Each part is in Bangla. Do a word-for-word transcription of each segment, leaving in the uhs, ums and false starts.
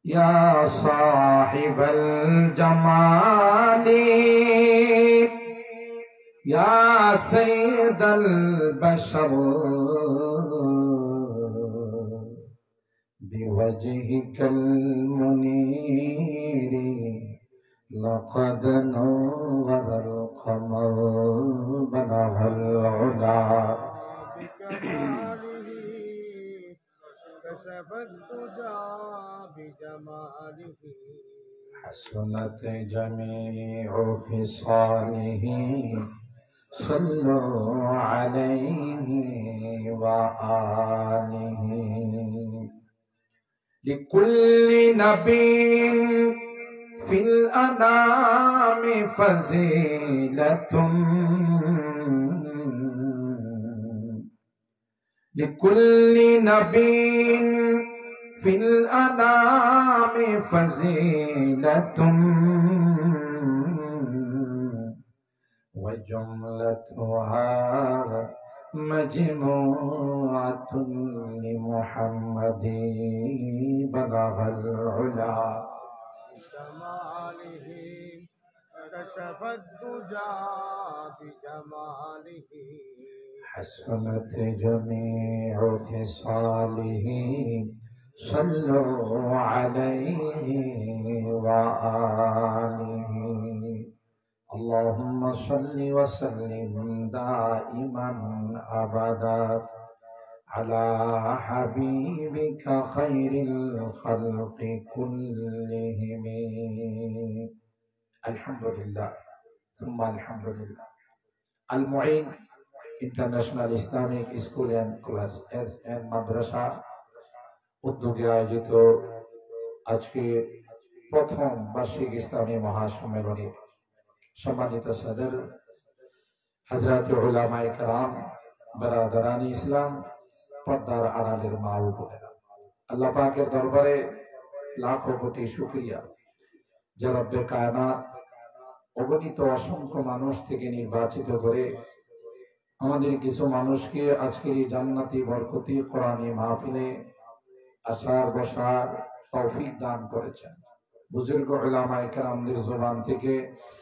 या साहिबल जमाली या सैयदल बशर बिवजहिकल मुनीरी लक़द नव्वरल क़मर बनहल उला हसनत जमीउ खिसालिही सल्लु अलैहि व आलिही लिकुल्लि नबिय्यिन फिल अनामि फज़ीलतुन लिकुल्लि नबिय्यिन फिल अनामि फज़ीलतुन व जुमलतुहा मजमूअतुन लिमुहम्मदी बलगल उला जमालिही कशफत दुजा बिजमालिही हसनत जमीउ खिसालिही सल्लु अलैहि व आलिही अल्लाहुम्मा सल्लि व सल्लिम दाइमन अबदा अला हबीबिका खैरिल खल्क़ि कुल्लिहिम अल्हम्दुलिल्लाह सुम्मा अल्हम्दुलिल्लाह Al Muin international Islamic school and class S N মাদ্রাসা উদ্যোগে আয়োজিত আজকে প্রথম বার্ষিক ইসলামী মহাসম্মেলনে সম্মানিত সদর হযরত উলামায়ে কেরাম বারাদারানি ইসলাম পর্দার আড়ালের মা ও বোনেরা আল্লাহ পাকের দরবারে লাখো কোটি শুকরিয়া যে রব্বে কায়নাত অগণিত অসংখ্য মানুষ থেকে নির্বাচিত করে আমাদের কিছু মানুষকে আজকের এই জান্নাতি বরকতি কোরআনী মাহফিলে আসার বসার তৌফিক দান করেছেন বুজুর্গ উলামায়ে কেরামদের জবান থেকে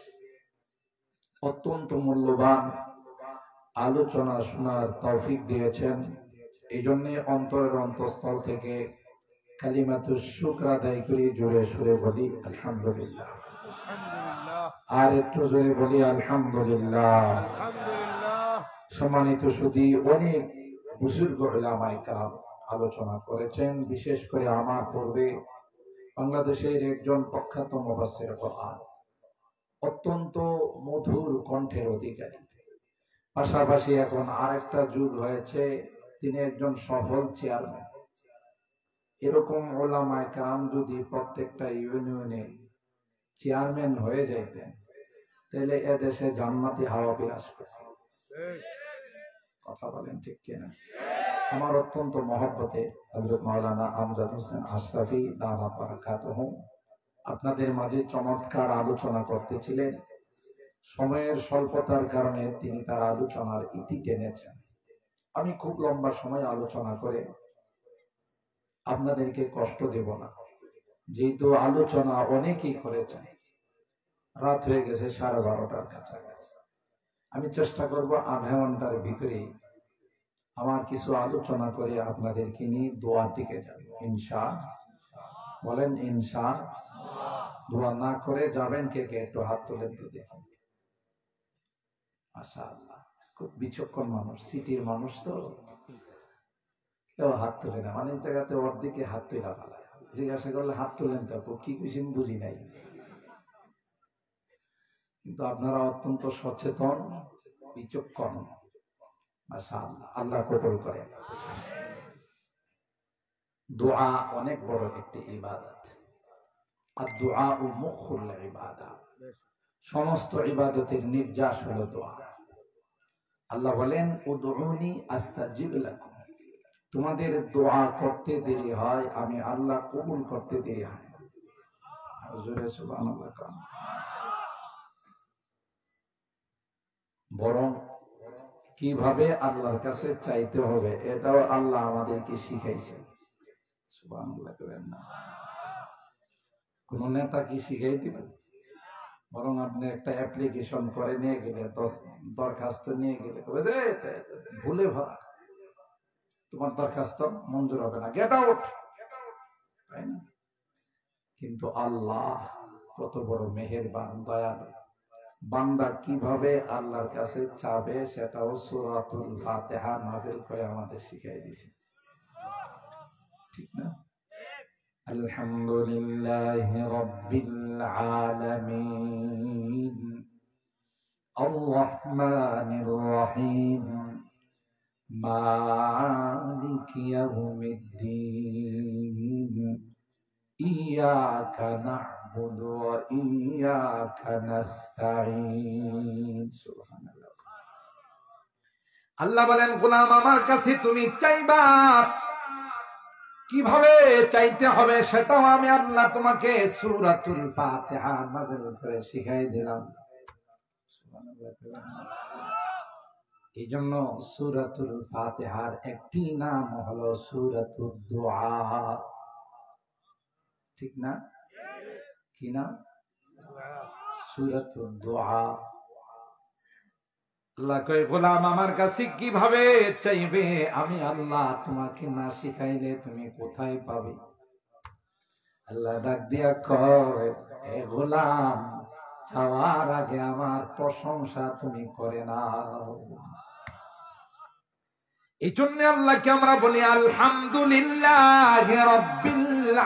অত্যন্ত মূল্যবান আলোচনা শোনার তৌফিক দিয়েছেন এই জন্য অন্তরের অন্তঃস্থল থেকে কালিমাতুশ শুকর আদায় করি জোরে সুরে বলি আলহামদুলিল্লাহ আর একটু জোরে বলি আলহামদুলিল্লাহ সম্মানিত সুধী অনেক বুজুর্গ উলামায়ে কেরাম আলোচনা করেছেন বিশেষ করে আমার পূর্বে বাংলাদেশের একজন প্রখ্যাত মুফাসসির কোরআন অত্যন্ত মধুর কণ্ঠের অধিকারী পাশাপাশি এখন আরেকটা যুগ হয়েছে তিনি একজন সফল চেয়ারম্যান এরকম উলামায়ে কেরাম যদি প্রত্যেকটা ইউনিয়নে চেয়ারম্যান হয়ে যাইতেন তাহলে এদেশে জান্নাতি হাওয়া বিরাজ করত কথা বলেন ঠিক কিনা আমার অত্যন্ত মহব্বতে হযরত মাওলানা আমজাদ হোসেন আশরাফি দামাত বারাকাতুহু আপনাদের মাঝে চমৎকার আলোচনা করতেছিলেন সময়ের স্বল্পতার কারণে তিনি তার আলোচনার ইতি টেনেছেন আমি খুব লম্বা সময় আলোচনা করে আপনাদেরকে কষ্ট দেব না যেহেতু আলোচনা অনেকেই করেছেন রাত হয়ে গেছে সাড়ে বারোটার কাছাকাছি আমি চেষ্টা করব আধা ঘন্টার ভিতরে আমার কিছু আলোচনা করে আপনাদেরকে নিয়ে দোয়ার দিকে যাব ইনশাআল্লাহ বলেন ইনশাআল্লাহ দোয়া না করে যাবেন কে কে একটু হাত তুলে তো দেখুন মাশাআল্লাহ খুব বিচক্ষণ মানুষ সিটির মানুষ তো কেউ হাত তুলে না অনেক জায়গাতে ওর দিকে হাত তুলে ফেলায় জিজ্ঞাসা করলে হাত তুলেন কাকু কি কিছু বুঝি নাই কিন্তু আপনারা অত্যন্ত সচেতন বিচক্ষণ মাশাআল্লাহ আল্লাহ কবুল করেন দোয়া অনেক বড় একটি ইবাদত আর দোয়া ও মুখুল ইবাদত সমস্ত ইবাদতের নির্যাস হলো দোয়া আল্লাহ বলেন উদউনি আস্তাজিব লাকুম তোমাদের দোয়া করতে দেরি হয় আমি আল্লাহ কবুল করতে দেরি হয় আর জোরে সুবহানাল্লাহ কাম বরং কিভাবে আল্লাহর কাছে চাইতে হবে এটাও আল্লাহ আমাদেরকে শিখাইছেন সুবহানাল্লাহ করেন না কোন নেতা কি শিখাই দিবে? বরং আপনি একটা অ্যাপ্লিকেশন করে নিয়ে গেলে, দরখাস্ত নিয়ে গেলে ভুলে ভরা, তোমার দরখাস্ত মঞ্জুর হবে না, গেট আউট। তাই না? কিন্তু আল্লাহ কত বড় মেহেরবান, দয়ালু। বান্দা কিভাবে আল্লাহর কাছে চাবে সেটাও সূরাতুল ফাতিহা নাযিল করে আমাদের শিখিয়ে দিয়েছে, ঠিক না? আলহামদুলিল্লাহি রাব্বিল আলামিন আর রহমানির রহিম মালিকি ইয়াউমিদ্দিন ইয়াকা না'বুদু ওয়া ইয়াকা নাস্তাঈন। সুবহানাল্লাহ। আল্লাহ বলেন, গোলাম আমার কাছে তুমি চাইবা, কিভাবে চাইতে হবে সেটাও আমি আল্লাহ তোমাকে সূরাতুল ফাতিহা নাযিল করে শিখাই দিলাম। এই জন্য সূরাতুল ফাতিহার একটি নাম হলো সূরাতুদ দুআ, ঠিক না? কি নাম? সূরাতুদ দুআ। আল্লাহ কয়, গোলাম আমার কাছে কিভাবে চাইবে আমি আল্লাহ তোমাকে না শিখাইলে তুমি কোথায় পাবে? আল্লাহ ডাক দিয়া কয়, এ গোলাম, চাওয়ার আগে আমার প্রশংসা তুমি করে নাও। এই জন্য আল্লাহকে আমরা বলি আলহামদুলিল্লাহি রাব্বিল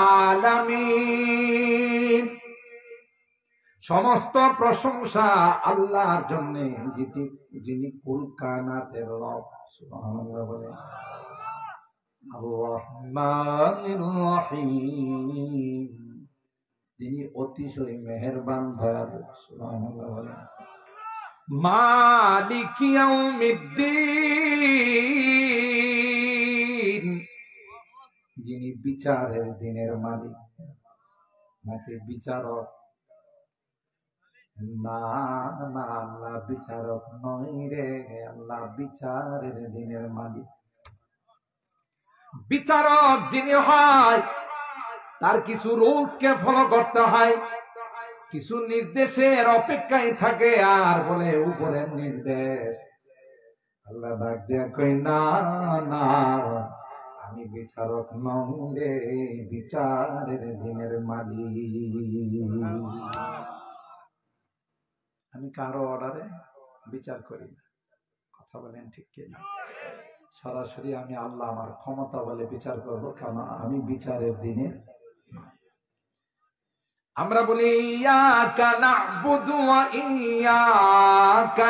আলামিন। সমস্ত প্রশংসা আল্লাহর জন্য, যিনি কুল কায়নাতের রব। সুবহানাল্লাহ বলে। আর রহমানির রহিম, যিনি অতিশয় মেহেরবান, দয়ালু। সুবহানাল্লাহ বলে। মালিকি ইয়াউমিদ্দিন, যিনি বিচারের দিনের মালিক। নাকি বিচারক? না না, আল্লাহ বিচারক নয় রে, আল্লাহ বিচারের দিনের মালিক। বিচারক যিনি হয়, তার কিছু রুলস কে ফলো করতে হয়, কিছু নির্দেশের অপেক্ষায় থাকে, আর বলে উপরের নির্দেশ। আল্লাহ ডাক দিয়া কই, না না, আমি বিচারক নই রে, বিচারের দিনের মালিক। আমি কারো অর্ডারে বিচার করি না। কথা বলেন ঠিক কিনা? সরাসরি আমি আল্লাহ আমার ক্ষমতা বলে বিচার করব, কেন? আমি বিচারের দিনের। আমরা বলি ইয়াকা না'বুদু ওয়া ইয়াকা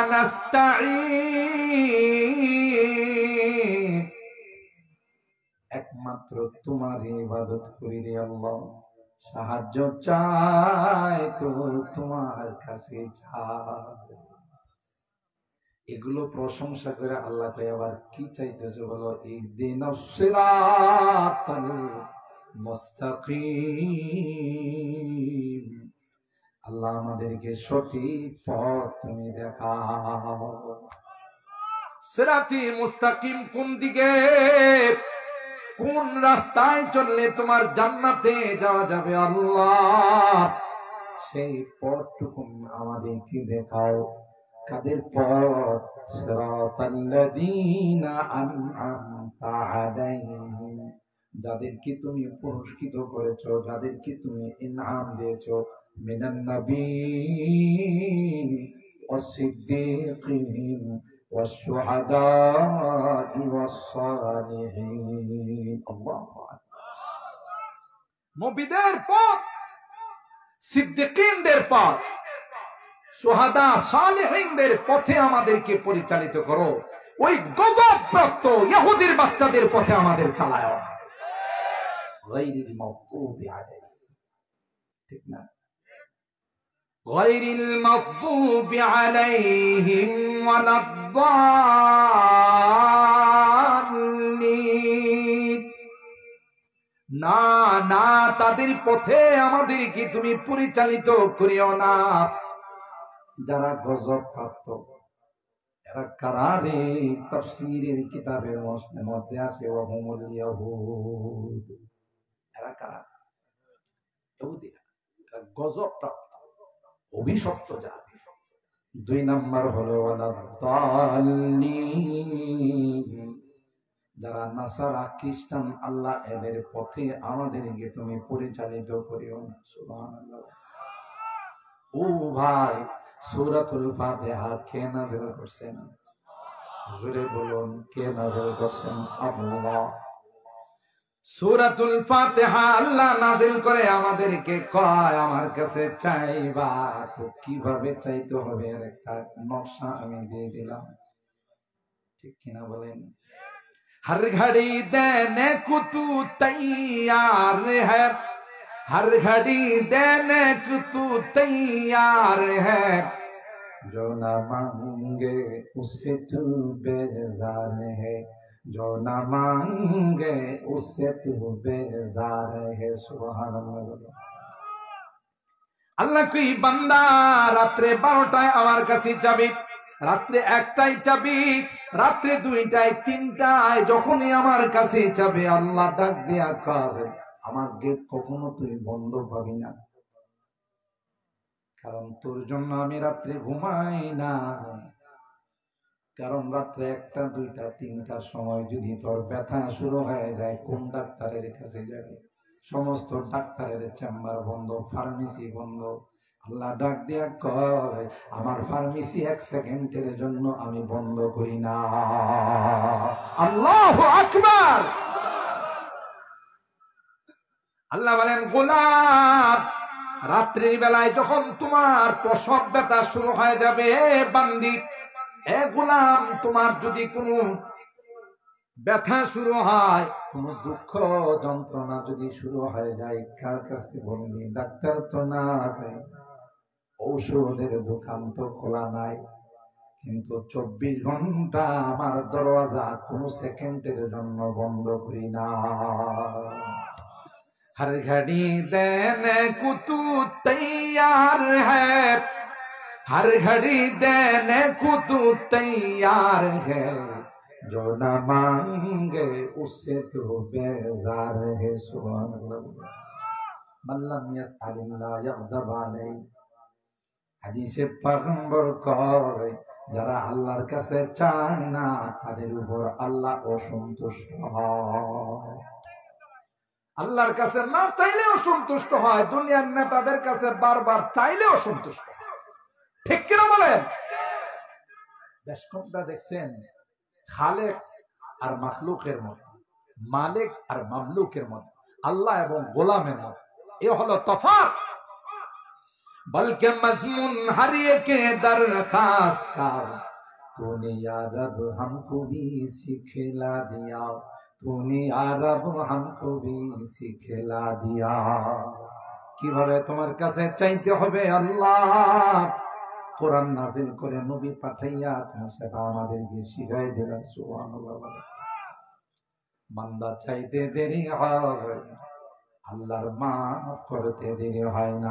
নাস্তাঈন, একমাত্র তোমার ইবাদত করি রে আল্লাহ, সাহায্য চাই তো তোমার কাছে চাই। এগুলো প্রশংসা করে আল্লাহ কয়, আবার কি চাইতেছো বলো? ইহদিনাস সিরাতাল মুস্তাকিম, আল্লাহ আমাদেরকে সঠিক পথ তুমি দেখাও। সিরাতি মুস্তাকিম কোন দিকে, কোন রাস্তায় চললে তোমার জান্নাতে যাওয়া যাবে আল্লাহ, সেই পথটুকু আমাদেরকে দেখাও। কাদের পথ? সিরাতাল্লাযীনা আন'আমতা আলাইহিম, যাদেরকে তুমি পুরস্কৃত করেছো, যাদেরকে তুমি ইনআম দিয়েছো, মিনান নাবিয়্যিন ওয়াস-সিদ্দীকিন ওয়াশ-শুহাদা'i ওয়াস-সালিহিন। আল্লাহু আকবার। নবীদের পথ, সিদ্দীকিনদের পথ, শুহাদা সালেহিনদের পথে আমাদেরকে পরিচালিত করো। ওই গজবপ্রাপ্ত ইহুদির বাচ্চাদের পথে আমাদের চালাও। গায়রিল মাগদুবি আলাইহিম, ঠিক না? গায়রিল মাগদুবি আলাইহিম ওয়ালাদ-দাল্লিন, না না, তাদের পথে আমাদেরকে তুমি পরিচালিত করিও না। যারা গজব প্রাপ্ত, এরা কারা রে? তাফসীরের কিতাবের মধ্যে আছে ওয়া হুমুল ইয়াহুদ। এরা কারা? ইহুদিরা। গজব প্রাপ্ত অভিশপ্ত জাতি। দুই নাম্বার হলো যারা নাসারা খ্রিস্টান, আল্লাহ এদের পথে আমাদেরকে তুমি পরিচালিত করিও না। সুবহানাল্লাহ। ও ভাই, সূরাতুল ফাতিহা কে নাযিল করছেন? জোরে বলুন, কে নাযিল করছেন? আল্লাহ। সূরাতুল ফাতিহা আল্লাহ নাযিল করে আমাদেরকে কয় আমার কাছে চাইবা। তো কিভাবে চাইতে হবে এর একটা নকশা আমি দিয়ে দিলাম, ঠিক কিনা বলেন? हर घड़ी देने को तू तैयार है, हर घड़ी देने को तू तैयार है, जो ना मांगे उससे तू बेजार है, जो ना मांगे उससे तू बेजार है। सुभान अल्लाह। আল্লাহ কি বান্দা রাত্রে বারোটায় আমার কাছে যাবি, রাত্রে একটাই চাবি, রাত্রে দুইটায় তিনটায় যখনই আমার কাছে যাবে আল্লাহ ডাক দিয়া কর আমার গেট কখনো তুই বন্ধ পাবি না, কারণ তোর জন্য আমি রাত্রে ঘুমাই না। কারণ রাত্রে একটা দুইটা তিনটার সময় যদি তোর ব্যথা শুরু হয়ে যায় কোন ডাক্তারের কাছে যাবে? সমস্ত ডাক্তারের চেম্বার বন্ধ, ফার্মেসি বন্ধ। আল্লাহ ডাক দিয়া কয় আমার ফার্মেসি এক সেকেন্ডের জন্য আমি বন্ধ করি না। আল্লাহু আকবার। আল্লাহ বলেন গোলাম রাত্রির বেলায় যখন তোমার প্রসব ব্যথা শুরু হয়ে যাবে, এ বান্দি, এ গোলাম, তোমার যদি কোনো ব্যথা শুরু হয়, কোন দুঃখ যন্ত্রণা যদি শুরু হয়ে যায়, কার কাছে বলবি? ডাক্তার তো না, ঔষধের দোকান তো খোলা নাই, কিন্তু চব্বিশ ঘন্টা আমার দরওয়াজা কোন সেকেন্ডের জন্য বন্ধ করি না। हर घड़ी देने को तू तैयार है, हर घड़ी देने को तू तैयार है, जो ना मांगे उससे तू बेजार है। सुभान अल्लाह। मन लम यसअलिल्लाह यग़दब अलैहि। হাদিসে পয়গম্বর কয় যারা আল্লাহর কাছে চায় না তাদের উপর আল্লাহ অসন্তুষ্ট হয়। আল্লাহর কাছে না চাইলেও সন্তুষ্ট হয়, দুনিয়ার নেতাদের কাছে বারবার চাইলেও সন্তুষ্ট হয়, ঠিক কিনা বলেন? বেশকমটা দেখছেন খালেক আর মাখলুকের মধ্যে, মালিক আর মামলুকের মধ্যে, আল্লাহ এবং গোলামের মধ্যে, এ হলো তফাৎ। बल्कि मजमून हर एक दरखास्त कर, तूने या रब हमको भी सिखला दिया, तूने या रब हमको भी सिखला दिया। কিভাবে তোমার কাছে চাইতে হবে? আল্লাহ কোরআন নাযিল করে নবী পাঠাইয়া তুমি সেটা আমাদেরকে শিখাই দিলেন। সুবহানাল্লাহ। বান্দা চাইতে দেরি হয়, আল্লাহর মাফ করতে দেরি হয় না।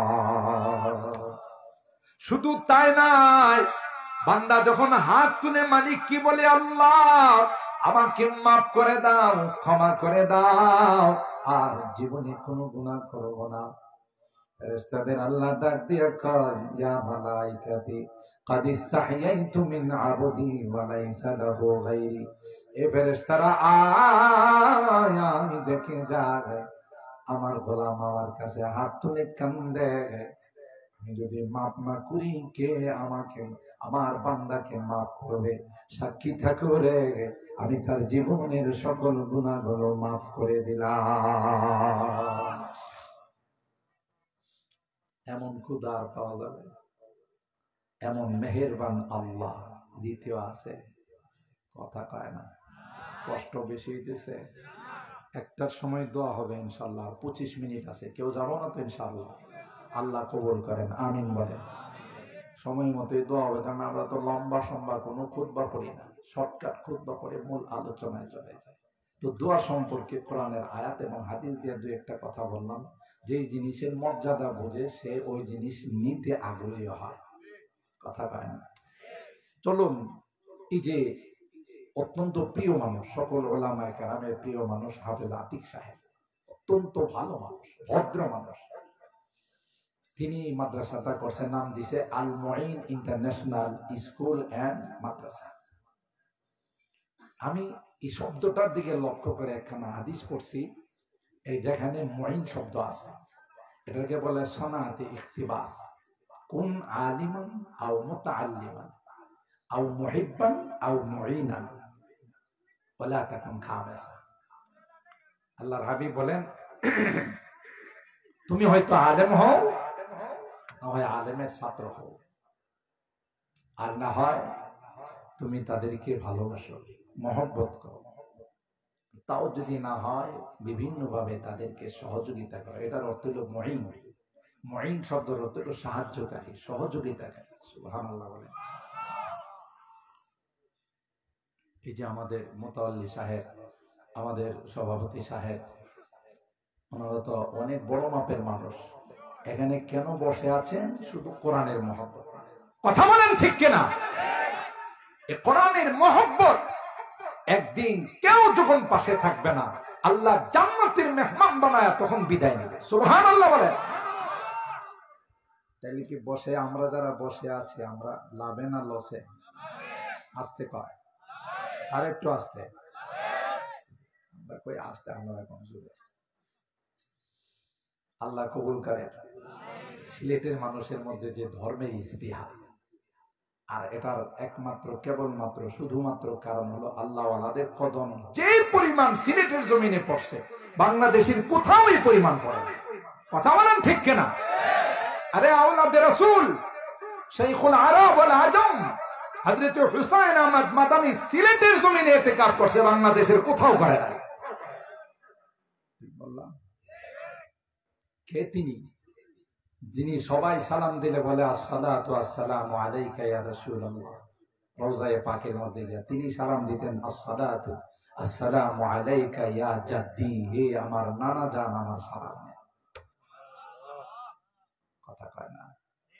শুধু তাই নাই, বান্দা যখন হাত তুলে মালিক কি বলে? আল্লাহ আমাকে মাফ করে দাও, ক্ষমা করে দাও, আর জীবনে কোনো গুনাহ করব না। ফেরেশতাদের আল্লাহ ডাক দিয়ে কয় ইয়া মালাইকাতি قد استحييت من عبدي وليس له غيري। এ ফেরেশতারা আয় আমি দেখে যায় আমার গোলাম আমার কাছে হাত তুলে কান্দে, আমি যদি মাফ না করি কে আমাকে আমার বান্দাকে মাফ করবে? সাক্ষী থাকো রে, আমি তার জীবনের সকল গুনাহগুলো মাফ করে দিলাম। এমন খুদা আর পাওয়া যাবে? এমন মেহেরবান আল্লাহ দ্বিতীয় আছে? কথা কয় না, কষ্ট বেশি হইতেছে। একটার সময় দোয়া হবে ইনশাআল্লাহ, পঁচিশ মিনিট আছে, কেউ যাবো না তো ইনশাআল্লাহ? আল্লাহ কবুল করেন, আমিন বলেন। সময় মতোই দোয়া হবে, কারণ আমরা তো লম্বা সম্বা কোনো খুতবা পড়ি না, শর্টকাট খুতবা পড়ে মূল আলোচনায় চলে যায়। তো দোয়া সম্পর্কে কোরআনের আয়াত এবং হাদিস দিয়ে দুই একটা কথা বললাম। যেই জিনিসের মর্যাদা বোঝে সে ওই জিনিস নিতে আগ্রহী হয়, কথা কয় না। চলুন, এই যে অত্যন্ত প্রিয় মানুষ, সকল ওলামায়ে কেরামের প্রিয় মানুষ হাফেজ আতিক সাহেব, অত্যন্ত ভালো মানুষ, ভদ্র মানুষ, তিনি মাদ্রাসাটা করছে, নাম দিছে Al Muin international school and মাদ্রাসা। আমি এই শব্দটার দিকে লক্ষ্য করে একখানা হাদিস পড়ছি, এই যেখানে মুঈন শব্দ আছে এটাকে বলে সনাতে ইকতিবাস। কুন আলিমান আও মুতাআল্লিমান আও মুহিব্বান আও মুঈনান ওয়ালা তাকুন খামিসা। আল্লাহর হাবিব বলেন, তুমি হয়তো আলেম হও, না হয় আলেমের ছাত্র হও, আর না হয় তুমি তাদেরকে ভালোবাসো, মহব্বত করো, তাও যদি না হয় বিভিন্ন ভাবে তাদেরকে সহযোগিতা করো। এটার অর্থ হলো মুঈন। মুঈন শব্দের অর্থ হলো সাহায্যকারী, সহযোগিতাকারী। সুবহানাল্লাহ বলেন। এই যে আমাদের মোতাওয়াল্লি সাহেব, আমাদের সভাপতি সাহেব, ওনারা তো অনেক বড় মাপের মানুষ, এখানে কেন বসে আছেন? শুধু কোরআনের মহব্বত। কথা বলেন ঠিক কিনা? এই কোরআনের মহব্বত, একদিন কেউ যখন পাশে থাকবে না, আল্লাহ জান্নাতের মেহমান বানায় তখন বিদায় নেবে। সুবহানাল্লাহ বলেন। তাইলে কি বসে আমরা যারা বসে আছি আমরা লাভে না লসে? আস্তে কয়, আর একটু আস্তে। আমরা কই আস্তে, আমরা এখন জুড়ে। আল্লাহ কবুল করেন। সিলেটের মানুষের মধ্যে যে ধর্মের ইস্তিহা, আর এটার একমাত্র কেবলমাত্র শুধুমাত্র কারণ হলো আল্লাহ ওয়ালাদের কদম যে পরিমাণ সিলেটের জমিনে পড়ছে, বাংলাদেশের কোথাও এই পরিমাণ পড়ে না। কথা বলেন ঠিক কিনা? আরে আওলাদে রাসূল শাইখুল আরব ওয়াল আজম হযরত হুসাইন আহমদ মাদানী সিলেটের জমিনে ইতিকাফ করছে, বাংলাদেশের কোথাও করে না। বললাম কে তিনি? যিনি সবাই সালাম দিলে বলে আসসালাতু আসসালামু আলাইকা ইয়া রাসূলুল্লাহ, রওজায়ে পাকের মধ্যে গিয়ে তিনি সালাম দিতেন, আসসালাতু আসসালামু আলাইকা ইয়া জাদ্দি, হে আমার নানা জান আমার সালাম। কথা কয় না।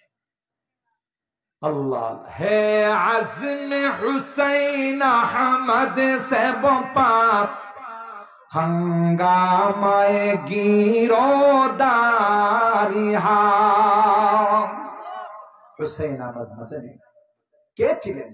আল্লাহ হে আজম হুসাইন আহমদ সে বাপ হঙ্গামায়ে গিরোদারি হা। হুসাইন আহমদ মাদানী কে ছিলেন?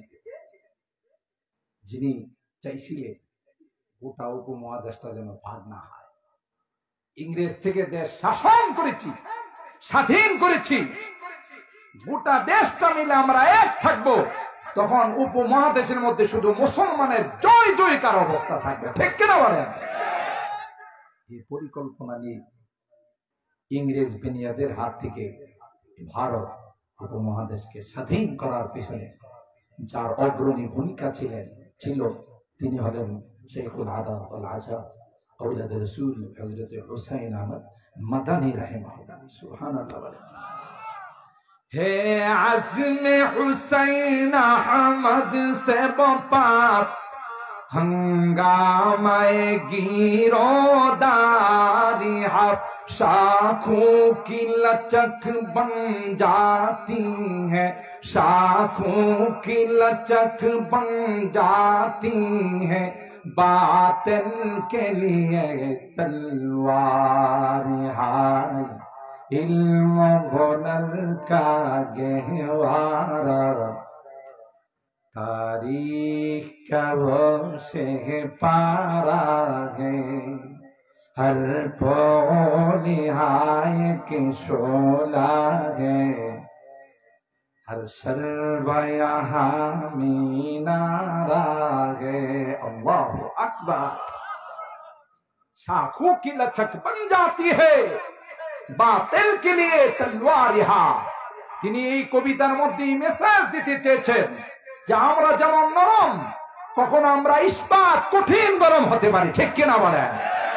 যিনি চাইছিলেন গোটা উপমহাদেশটা যেন ভাগ না হয়। ইংরেজ থেকে দেশ শাসন করেছি, স্বাধীন করেছি, গোটা দেশটা মিলে আমরা এক থাকবো, তখন উপমহাদেশের মধ্যে শুধু মুসলমানের জয় জয়কার অবস্থা থাকবে। ঠিক কিনা বলেন? এই পরিকল্পনা নিয়ে ইংরেজ বেনিয়াদের হাত থেকে ভারত উপমহাদেশকে স্বাধীন করার পিছনে যার অগ্রণী ভূমিকা ছিলেন ছিল তিনি হলেন শাইখুল আদব ওয়াল আজম আওলাদে রাসূল হযরত হুসাইন আহমদ মাদানী রাহিমাহুল্লাহ। সুবহানাল্লাহ বলেন। হে আজম হুসাইন আহমদ সে বাপ हंगामाए गिरोदारी हा, शाखों की लचक बन जाती है, शाखों की लचक बन जाती है, बातिल के लिए तलवार हाय, इल्म हुनर का गहवारा, तारीख का वो शेह पारा है, हर पोलिहाय की शोला है, हर सर्वया मीनारा है। अल्लाह अकबर। शाखों की लचक बन जाती है, बातिल के लिए तलवार यहाँ। তিনি এই কবিতার মধ্যে মেসেজ দিতে চেয়েছেন যে আমরা যেমন নরম, কখনো আমরা ইস্পাত কঠিন গরম হতে পারি। ঠিক কিনা বলেন?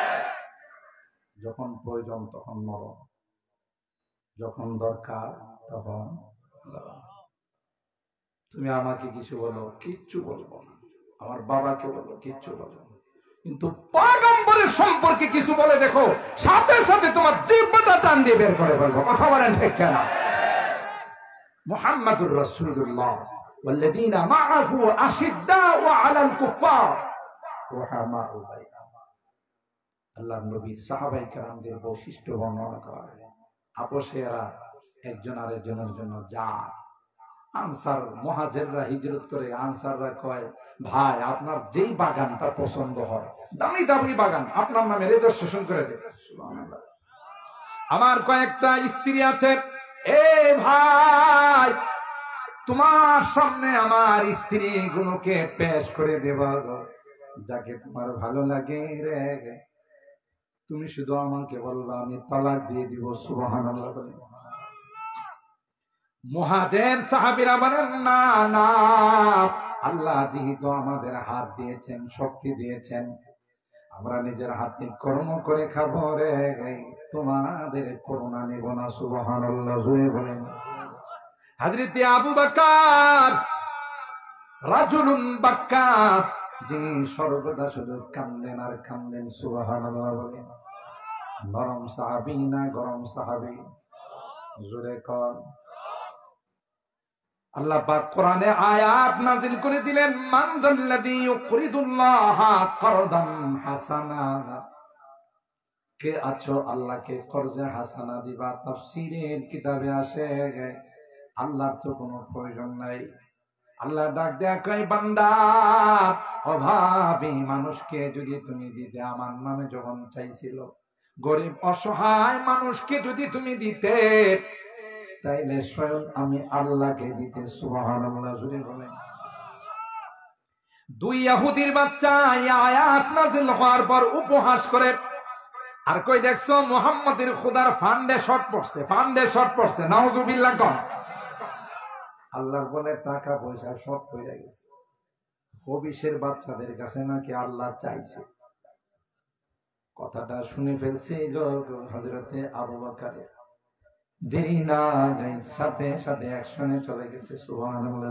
যখন প্রয়োজন তখন নরম, যখন দরকার তখন নরম। তুমি আমাকে কিছু বলো, কিচ্ছু বলবো না, আমার বাবাকে বলো, কিচ্ছু বলবো না, কিন্তু পয়গম্বরের সম্পর্কে কিছু বলে দেখো, সাথে সাথে তোমার জিহ্বাটা টান দিয়ে বের করে ফেলবো। কথা বলেন ঠিক কিনা? মুহাম্মাদুর রাসূলুল্লাহ والذين معه أشداء على الكفار رحماء بينهم। আল্লাহর নবী সাহাবায়ে কেরামদের বৈশিষ্ট্য বর্ণনা করা হয়। আপোষেরা একজন আরেকজনের জন্য যায়। আনসার মুহাজিররা হিজরত করে, আনসাররা কয় ভাই আপনার যেই বাগানটা পছন্দ হয় দামি দামি বাগান আপনার নামে রেজিস্ট্রেশন করে দেব। সুবহানাল্লাহ। আমার কয়েকটা স্ত্রী আছে, এ ভাই তোমার সামনে আমার স্ত্রী গুলোকে পেশ করে দেব, যাকে তোমার ভালো লাগে রে তুমি শুধু আমাকে বলবা আমি তালাক দিয়ে দিব। সুবহানাল্লাহ। মুহাজির সাহাবীরা বলেন না না, আল্লাহ যেহেতু আমাদের হাত দিয়েছেন, শক্তি দিয়েছেন, আমরা নিজের হাতে কর্ম করে খাবো রে, তোমাদের করুণা নেব না। সুবহানাল্লাহ জোরে বলেন। হযরত আবু বকর রাজুলুন বাক্কা, যিনি সর্বদা শুধু কান্দেন আর কান্দেন। সুবহানাল্লাহ বলেন। নরম সাহাবী না গরম সাহাবী? জোরে কর। আল্লাহ পাক কোরআনে আয়াত নাযিল করে দিলেন, মান যাল্লাযী ইউকরিদুল্লাহা করদান হাসানা, কে আছো আল্লাহকে কর্জে হাসানা দিবা। তাফসীরের কিতাবে আসে আল্লাহর তো কোনো প্রয়োজন নাই। আল্লাহ ডাক দেয়া কয় বান্দা, অভাবী মানুষকে যদি তুমি দিতে, আমার নামে যখন চাইছিল, গরিব অসহায় মানুষকে যদি তুমি দিতে, তাইলে স্বয়ং আমি আল্লাহকে দিতে। সুবহানাল্লাহ জুড়ে বলেন। দুই ইহুদির বাচ্চা এই আয়াত নাযিল হওয়ার পর উপহাস করে আর কই দেখছো মুহাম্মাদের খোদার ফান্ডে শর্ট পড়ছে, ফান্ডে শর্ট পড়ছে। নাউজুবিল্লাহ কর। আল্লাহর বলে টাকা পয়সা সব পড়ে গেছে। হবিষের বাচ্চাদের কাছে নাকি আল্লাহ চাইছে। কথাটা শুনে ফেলছে হযরতে আবু বকর, দেরি না সাথে সাথে অ্যাকশনে চলে গেছে। সুবহানাল্লাহ।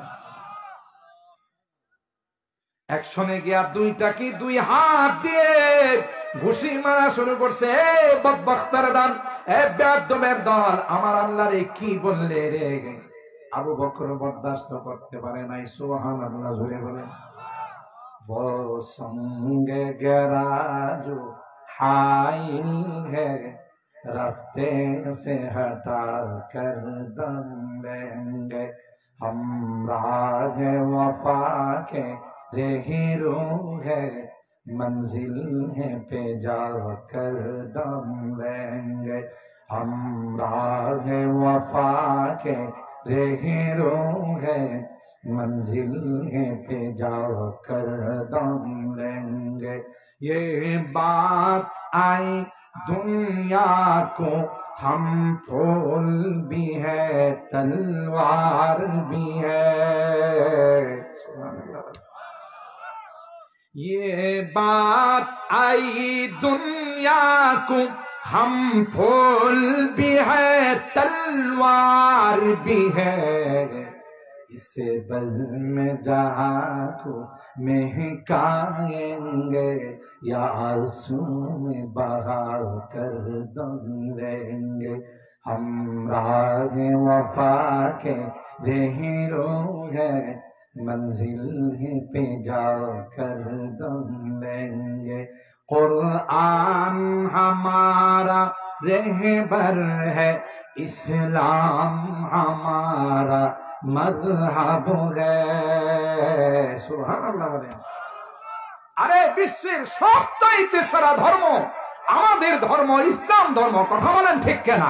অ্যাকশনে গিয়া দুইটা কি দুই হাত দিয়ে ঘুষি মারা শুরু করছে। এ বদবখতার দান, এ বেয়াদবের দল, আমার আল্লাহরে কি বললে রে। আবু বকর বরদাস্ত করতে পারে নাই। সুবহানাল্লাহ জোরে বলেন। वो संग गरा जो हाइल है रास्ते से हटा कर दम लेंगे, हम राह वफा के रेहरो है मंजिल है पे जा कर दम लेंगे, हम राह वफा के रेहरो है मंजिल है पे जाकर दम लेंगे। ये बात आई दुनिया को, हम फूल भी है तलवार भी है। ये बात आई दुनिया को, हम फूल भी है तलवार भी है, इसे बज़्म जहां को महकाएंगे या आंसू में बहा कर दम लेंगे, हम राह वफा के रेहरो है मंजिल पे जाकर दम लेंगे। कुरान हमारा रहबर है, इस्लाम हमारा मज़हब है। सुबहानाल्लाह বলেন। আরে বিশ্বের সবচাইতে সেরা ধর্ম আমাদের ধর্ম, ইসলাম ধর্ম। কথা বলেন ঠিক কিনা?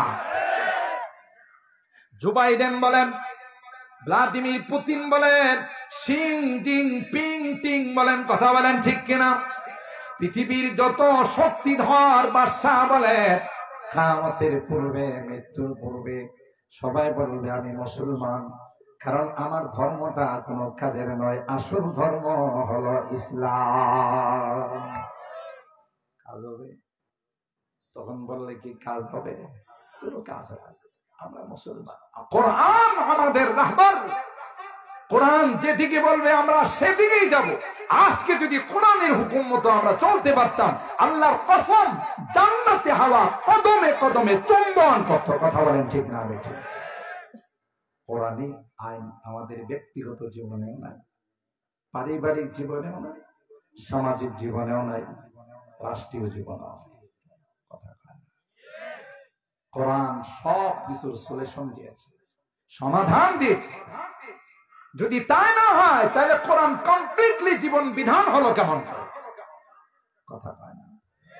জো বাইডেন বলেন, ভ্লাদিমির পুতিন বলেন, শিং জিং পিং টিং বলেন, কথা বলেন ঠিক কিনা? পৃথিবীর যত শক্তিধর বাদশাহ বলে, কিয়ামতের পূর্বে, মৃত্যুর পূর্বে সবাই বলবে আমি মুসলমান, কারণ আমার ধর্মটা কোনো কাজের নয়, আসল ধর্ম হলো ইসলাম। কাজ হবে? তখন বললে কি কাজ হবে? কোনো কাজ হবে। আমরা মুসলমান, কোরআন আমাদের রাহবার, কোরআন যেদিকে বলবে আমরা সেদিকেই যাব। আজকে যদি কোরআনের হুকুম মতো আমরা চলতে পারতাম, আল্লাহর কসম জান্নাতে হাওয়া কদমে কদমে চুম্বন করত। কথা বলেন ঠিক না বেঠিক? কোরআনী আইন আমাদের ব্যক্তিগত জীবনেও নাই, পারিবারিক জীবনেও নাই, সামাজিক জীবনেও নাই, রাষ্ট্রীয় জীবনেও নাই। কথা কোরআন সব কিছুর সলিউশন দিয়েছে, সমাধান দিয়েছে। যদি তাই না হয় তাহলে কোরআন কমপ্লিটলি জীবন বিধান হলো কেমন করে? কথা পায় না।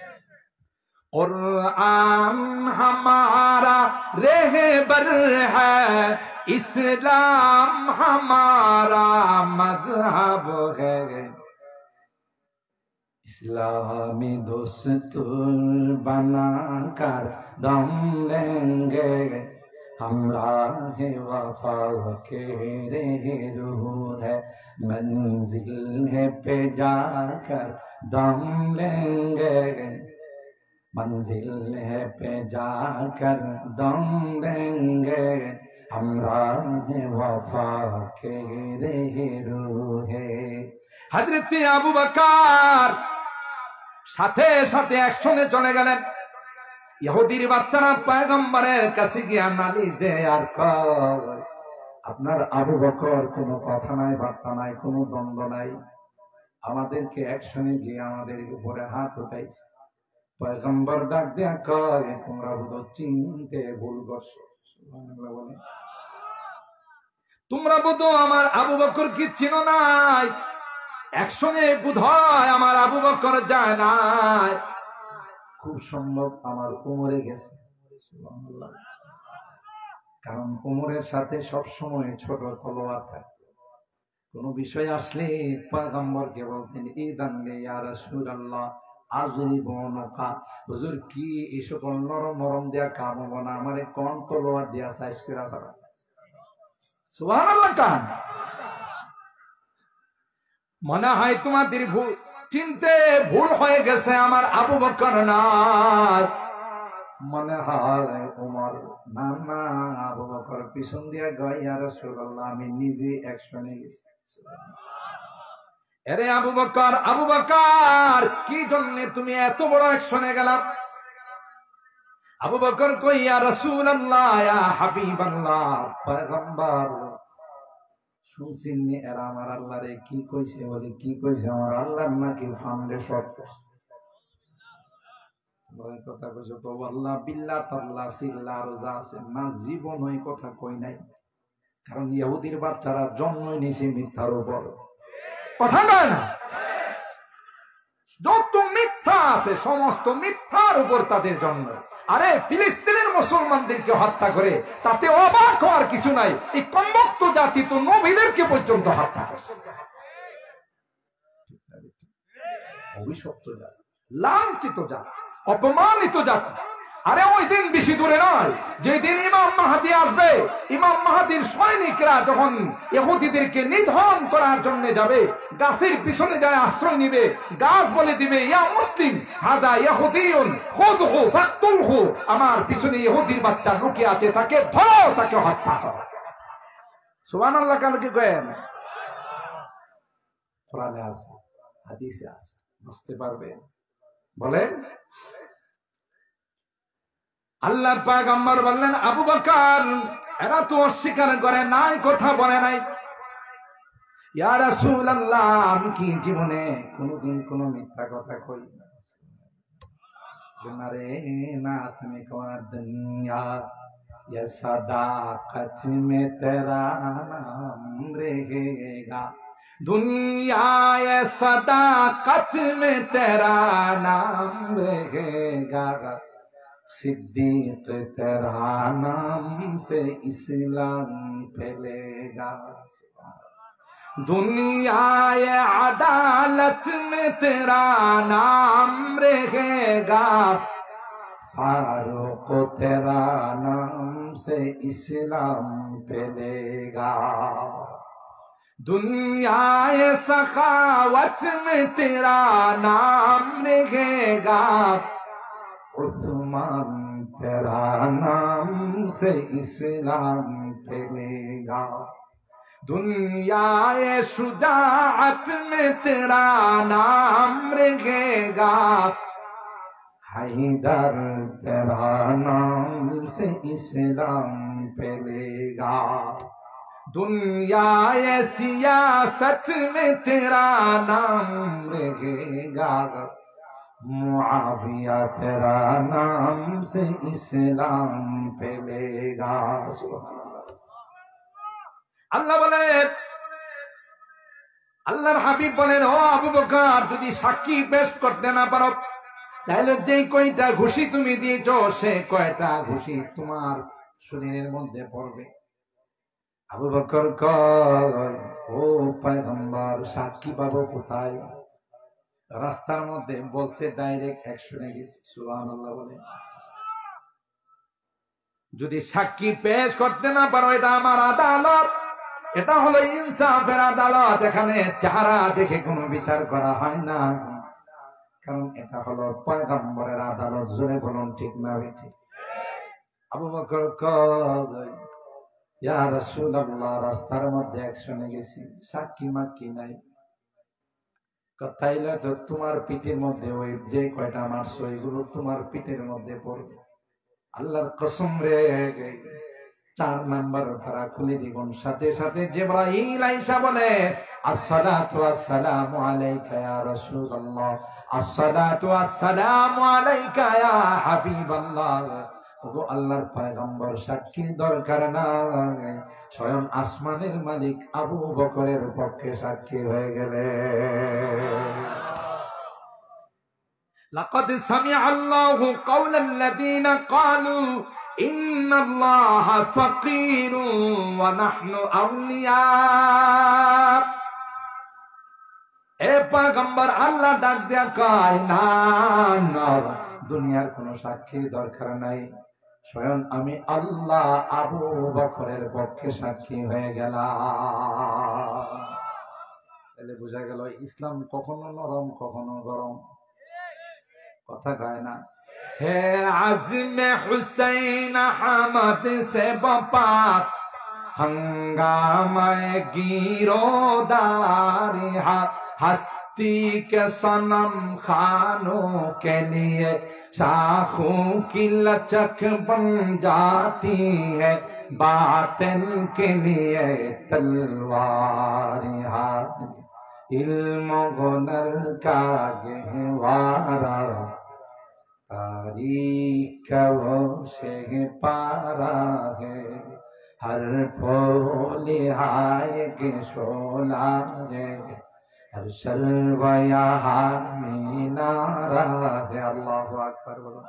कुरान हमारा रहबर है, इस्लाम हमारा मजहब है, इस्लामी दोस्तूर बनाकर दम लेंगे, हम राह वफा के रहरूर है, मंजिल है पे जाकर दम लेंगे, मंजिल है पे जाकर दम देंगे, हम राह वफा के रहरूर है। हजरत আবু বকর সাথে সাথে একসঙ্গে চলে গেলেন। ইহুদির বাচ্চারা পয়গম্বরের কাছে গিয়ে নালিশ দেয় আর কয়, আপনার আবু বকর কোনো কথা নাই, বার্তা নাই, কোনো দ্বন্দ্ব নাই, আমাদেরকে একসঙ্গে গিয়ে আমাদের উপরে হাত উঠাইছে। পয়গম্বর ডাক দেয়া কয়, তোমরা বুঝো চিনতে ভুল করছো, সুবহানাল্লাহ বলে, তোমরা বুঝো আমার আবু বকর কি চিনো নাই, একসঙ্গে বোধহয় আমার আবু বকর যায় নাই, খুব সম্ভব আমার উমরে গেছে, সুবহানাল্লাহ। কারণ উমরের সাথে সবসময় ছোট তলোয়ার থাকে, কোন বিষয় আসলে পয়গম্বরকে বলতেন, ইদান লি ইয়া রাসূলুল্লাহ আজরি বনকা, হুজুর কি এই সকল নরম নরম দেয়া কাম হবে না, আমারে কোন তলোয়ার দেয়া সাইজ করে করা, সুবহানাল্লাহ। কান মনে হয় তোমাদের ভুল চিনতে ভুল হয়ে গেছে, আমার আবু বকর না, মনে হয় ওমর। না না, আবু বকর পিছন দিয়ে গয়, ইয়া রাসূলুল্লাহ আমি নিজে অ্যাকশনে গেছি। আরে আবু বকর, আবু বকর কি জন্য তুমি এত বড় অ্যাকশনে গেলা? আবু বকর কই, ইয়া রাসূলুল্লাহ, ইয়া হাবিবাল্লাহ, পয়গম্বর শুনছেন এরা আমার আল্লাহরে কি কইছে? বলে কি কইছে? আমার আল্লাহর নাকি ফান্ডে শর্ট করছে। কথা কইছো তো আল্লাহ বিল্লাহ তাল্লাহ সিল্লাহ রোজা আছে না, জীবন ওই কথা কই নাই। কারণ ইহুদির বাচ্চারা জন্মই নিছে মিথ্যার উপর, কথা নয় না, যত মিথ্যা আছে সমস্ত মিথ্যার উপর তাদের জন্ম। আরে ফিলিস্তিনের মুসলমানদেরকে হত্যা করে তাতে অবাক হওয়ার কিছু নাই, এই কমবক্ত জাতি তো নবীদেরকে পর্যন্ত হত্যা করছে। অভিশপ্ত জাতি, লাঞ্ছিত জাতি, অপমানিত জাতি। আরে ওই দিন বেশি দূরে নয়, যেদিন ইমাম মাহদী আসবে, ইমাম মাহদীর সৈনিকরা যখন ইহুদিদেরকে নিধন করার জন্য যাবে, গাছের পিছনে যায় আশ্রয় নিবে, গাছ বলে দিবে, ইয়া মুসলিম হাদা ইহুদিয়ুন খুযহু ফাকতুলহু, আমার পিছনে ইহুদির বাচ্চা লুকিয়ে আছে, তাকে ধরো, তাকে হত্যা করো। সুবহানাল্লাহ। কেন কি করেন? কোরআনে আছে, হাদিসে আছে, বুঝতে পারবে বলেন। আল্লাহর পয়গম্বর বললেন, আবু বকর এরা তো অস্বীকার করে নাই, কথা বলে নাই। ইয়া রাসূলুল্লাহ, আমি কি জীবনে কোনদিন কোন মিথ্যা কথা কই না রে? না, তুমি কওয়া দুনিয়া ইয়া সাদাকত মে তেরা নাম रहेगा, दुनिया ये सदाकत में तेरा नाम रहेगा, सिद्दीक तेरा नाम से इस्लाम फैलेगा, दुनिया ये अदालत में तेरा नाम रहेगा, फारूक तेरा नाम से इस्लाम फैलेगा, दुनिया ये सखावत में तेरा नाम रहेगा, उस्मान तेरा नाम से इस्लाम फैलेगा, दुनिया ये शुजाअत में तेरा नाम रहेगा, हैदर तेरा नाम से इस्लाम फैलेगा, दुनिया ये सियासत में तेरा नाम रहेगा, मुआविया तेरा नाम से इस्लाम फैलेगा। আল্লাহ বলেন, আল্লাহর হাবিব বলেন, ও আবু বকর, যদি সাক্ষী পেশ করতে না পারো তাহলে যেই কয়টা ঘুষি তুমি দিয়েছ সে কয়টা ঘুষি তোমার শরীরের মধ্যে পড়বে। আবু বকর কয়, ও পয়গম্বর, সাক্ষী পাবো কোথায়? রাস্তার মধ্যে বলছে, ডাইরেক্ট অ্যাকশনে গেছি। সুবহানাল্লাহ বলে, যদি সাক্ষী পেশ করতে না পারো, এটা আমার আদালত, এটা হলো ইনসাফের আদালত। এখানে চেহারা দেখে কোনো বিচার করা হয় না, কারণ এটা হলো পয়গম্বরের আদালত। জোরে বলুন ঠিক না বেঠিক? আবু বকর কয়, ইয়া রাসূলুল্লাহ, রাস্তার মধ্যে অ্যাকশনে গেছি, সাক্ষী মাক্ষী নাই। তাইলে তো তোমার পিঠের মধ্যে ওই যে কয়টা মারছো এগুলো তোমার পিঠের মধ্যে পড়বে। আল্লাহর কসম রে, চার নাম্বার ভাড়া খুলে দিবেন। সাথে সাথে জিবরাইল আইসা বলে, আসসালাতু আসসালামু আলাইকা ইয়া রাসূলুল্লাহ, আসসালাতু আসসালামু আলাইকা ইয়া হাবিবাল্লাহ। ওগো আল্লাহর পয়গম্বর, সাক্ষীর দরকার নাই, স্বয়ং আসমানের মালিক আবু বকরের পক্ষে সাক্ষী হয়ে গেলে। লাকাদ সামিআ আল্লাহু কাওলাল্লাযীনা ক্বালু ইন্নাল্লাহা ফাকীরুন ওয়া নাহনু আউলিয়া। এ পয়গম্বর, আল্লাহ ডাক দেয়া কয়, না না, দুনিয়ার কোনো সাক্ষীর দরকার নাই, স্বয়ং আমি আল্লাহ আবু বকরের পক্ষে সাক্ষী হয়ে গেলাম। তাহলে বোঝা গেল ইসলাম কখনো নরম কখনো গরম, কথা কয় না। হে আজমে হুসैन হামদ সে বাপা हंगामाए गिरोदारी हस्ती के सनम खानों के लिए शाखों की लचक बन जाती है, बातिल के लिए तलवारी हाथ इल्म हुनर का गहवारा, तारीख वो से पारा है, हर फूल हाय के शोला है, हर शर्वया मीनारा है। अल्लाहु আকবার বলো।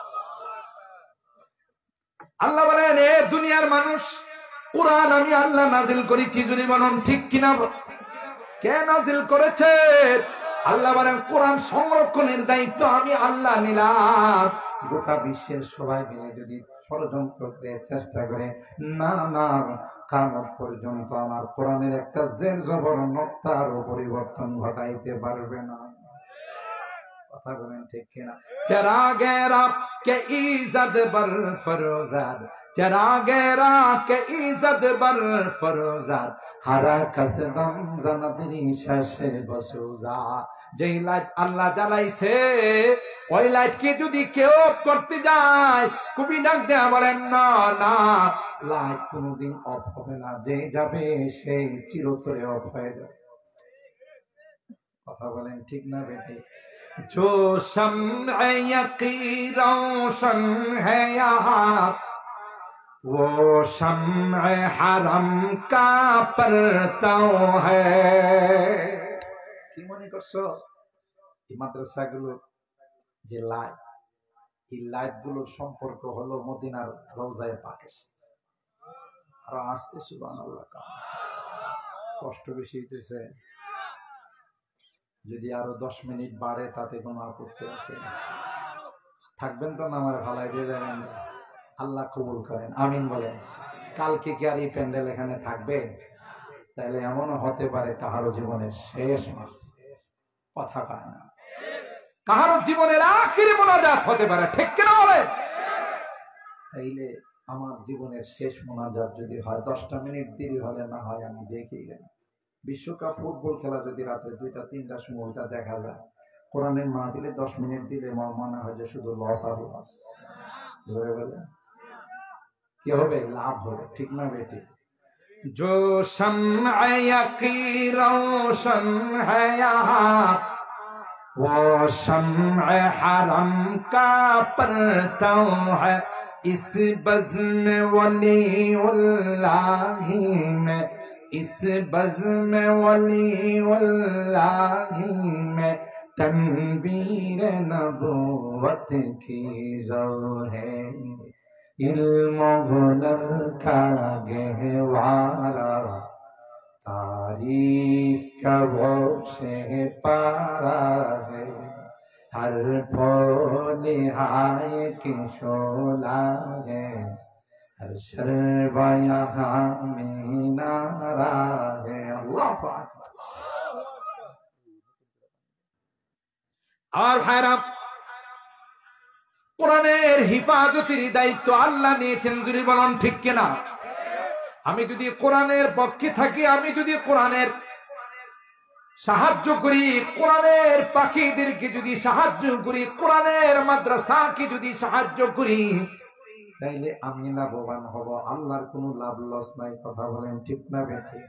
আল্লাহ বলেন, এ দুনিয়ার মানুষ, কুরআন আমি আল্লাহ নাযিল করেছি। যদি বলেন ঠিক কিনা? কে নাযিল করেছে? আল্লাহ বলেন, কোরআন সংরক্ষণের দায়িত্ব আমি আল্লাহ নিলাম। গোটা বিশ্বের সবাই মিলে যদি ষড়যন্ত্র করে চেষ্টা করে, না না, কিয়ামত পর্যন্ত আমার কোরআনের একটা জের জবর নক্তারও পরিবর্তন ঘটাইতে পারবে না। কথা বলেন ঠিক কিনা? চেরাগে রাত কে ইজ্জত বর ফরোজাদ, চেরাগে রাত কে ইজ্জত বর ফরোজাদ, হারা কসদম জানাতনি শেষে বসুজা। যেই লাইট আল্লাহ জ্বালাইছে, ওই লাইট কে যদি কেউ অফ করতে যায়, কবি ডাক দেয়া বলেন, না না, লাইট কোনদিন অফ হবে না, যে যাবে সেই চিরতরে অফ হয়ে যাবে। কথা বলেন ঠিক না বেটি? जो शम्अ यकी रोशन है यहाँ, वो शम्अ हरम का परताव है। কি মনে করছো? এই মাদ্রাসাগুলো যে লাইট, এই লাইট গুলোর সম্পর্ক হলো মদিনার রওজায়ে পাকের। আর আসতে সুবহানাল্লাহ, কষ্ট বেশি হইতেছে। যদি আরো দশ মিনিট বাড়ে তাতে কোনো আপত্তি আছে? থাকবেন তো না? আমার ভালাই দিয়ে যাবেন। আল্লাহ কবুল করেন, আমিন বলেন। কালকে কি আর এই প্যান্ডেল এখানে থাকবে? তাহলে এমনও হতে পারে কাহারো জীবনের শেষ মাস, কথা পায় না, কাহারো জীবনের আখিরি মোনাজাত হতে পারে, ঠিক কিনা বলে? তাইলে আমার জীবনের শেষ মোনাজাত যদি হয়, দশটা মিনিট দেরি হলে না হয় আমি দেখি গেলাম। বিশ্বকাপ ফুটবল খেলা যদি রাতে দুইটা তিনটার সময় ওইটা দেখা যায়, কোরআনের মাহফিলে দশ মিনিট দিলে আমার মনে হয় যে শুধু লস আর লস। ধরে বলে কি হবে? লাভ হবে, ঠিক না বেটি? जो शम्अ यकी रोशन है यहाँ, वो शम्अ हरम का परतव है इस बज़्म वलीउल्लाही में, इस बज़्म वलीउल्लाही में तनवीर नबुव्वत की ज़ौ है। इल्म हुनर का गहवारा तारीख का वो से पारा है। हर निहाय की शोला है, हर शर्वा यहाँ में नारा है। अल्लाह अकबर। और हैरान কোরআনের হিফাজতের দায়িত্ব আল্লাহ নিয়েছেন, যদি বলেন ঠিক কিনা। আমি যদি কোরআনের পক্ষে থাকি, আমি যদি কোরআনের সাহায্য করি, কোরআনের পাখিদেরকে যদি সাহায্য করি, কোরআনের মাদ্রাসাকে যদি সাহায্য করি, তাইলে আমি লাভবান হব। আল্লাহর কোনো লাভ লস নাই। কথা বলেন ঠিক না বেঠিক?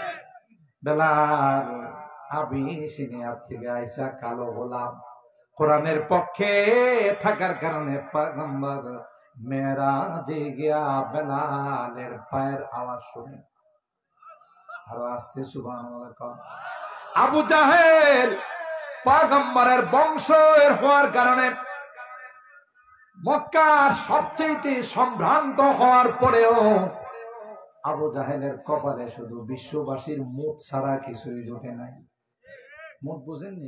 বেলাল আবি সিনিয়ার থেকে আইসা কালো গোলাম কোরআনের পক্ষে থাকার কারণে পয়গম্বর মেরাজে গিয়া বেলালের পায়ের আওয়াজ শুনে আরো আস্তে সুবহানাল্লাহ কও। আবু জাহেল পয়গম্বরের বংশের হওয়ার কারণে মক্কার সবচেয়ে সম্ভ্রান্ত হওয়ার পরেও আবু জাহেলের কপালে শুধু বিশ্ববাসীর মুখ ছাড়া কিছুই জোটে নাই। মুখ বুঝেননি?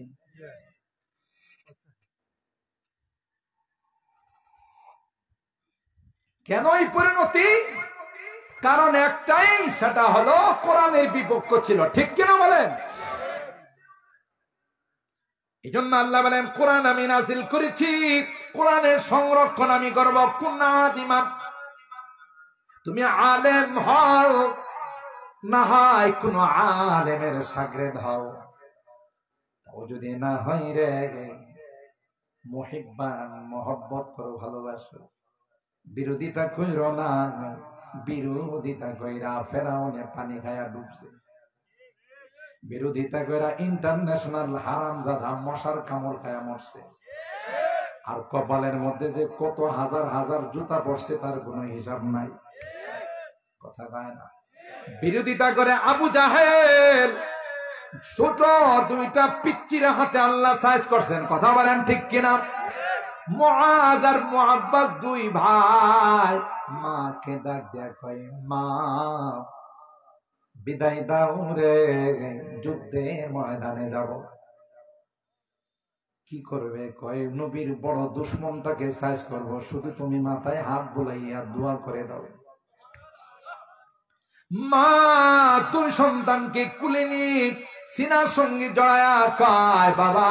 কেন এই পরিণতি? কারণ একটাই, সেটা হলো কোরআনের বিপক্ষ ছিল। ঠিক কিনা বলেন? এই জন্য আল্লাহ বলেন কোরআন আমি নাযিল করেছি, কোরআনের সংরক্ষণ আমি করব। কুন্না দিমাম, তুমি আলেম হও না হয় কোন আলেমের শাগরেদ হও, ও যদি না হয় রে মুহিব্বান, মহব্বত করো, ভালোবাসো। বিরোধিতা কইরো না, বিরোধিতা কইরা ফেরাউনে পানি খায়া ডুবছে। বিরোধিতা কইরা ইন্টারন্যাশনাল হারামজাদা মশার কামড় খায়া মরছে। আর কপালের মধ্যে যে কত হাজার হাজার জুতা পড়ছে তার কোনো হিসাব নাই। কথা কয় না? বিরোধিতা করে আবু জাহেল ছোট দুইটা পিচ্চির হাতে আল্লাহ সাইজ করছেন। কথা বলেন ঠিক কিনা? মুআদ আর মুআব্বাদ দুই ভাই মাকে ডাক দেয়া কয়, মা বিদায় দাও রে, যুদ্ধের ময়দানে যাব। কি করবে? কয় নবীর বড় দুশমনটাকে সাইজ করব, শুধু তুমি মাথায় হাত বুলাইয়া দোয়া করে দাও। মা দুই সন্তানকে কুলে নিয়ে সিনার সঙ্গে জড়ায়া কয়, বাবা